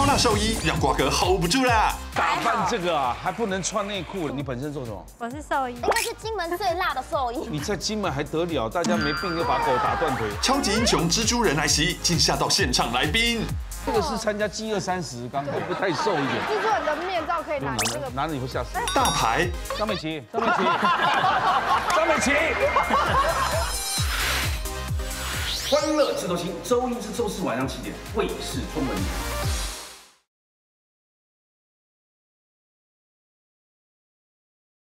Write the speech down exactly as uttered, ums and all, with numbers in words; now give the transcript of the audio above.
超辣兽医让瓜哥 hold 不住啦！ 打扮这个啊，还不能穿内裤。你本身做什么？ 我是兽医， 应该是金门最辣的兽医。 你在金门还得了？大家没病就把狗打断腿。 超级英雄蜘蛛人来袭，竟吓到现场来宾。 这个是参加饥饿三十，刚会不会太瘦一点？ 蜘蛛人的面罩可以拿这个。 拿着你会吓死。 大牌， 张美琪，张美琪，张美琪。 欢乐智多星，周一至周四晚上七点，卫视中文台。